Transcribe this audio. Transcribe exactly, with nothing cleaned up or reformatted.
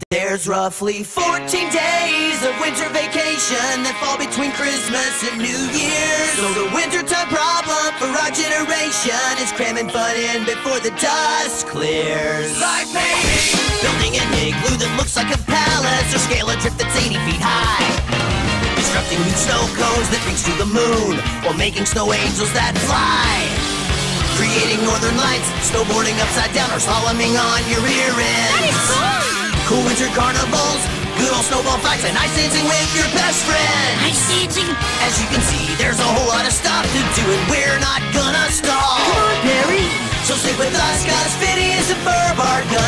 There's roughly fourteen days of winter vacation that fall between Christmas and New Year's. So the wintertime problem for our generation is cramming fun in before the dust clears. Like maybe building an igloo that looks like a palace, or scale a drift that's eighty feet high. Constructing new snow cones that reach to the moon, or making snow angels that fly. Creating northern lights, snowboarding upside down, or slaloming on your rear end. That is fun! Cool winter carnivals, good old snowball fights, and ice dancing with your best friend. Ice dancing? As you can see, there's a whole lot of stuff to do, and we're not gonna stall. Come on, Perry! So stick with us, cause Phineas and Ferb are gonna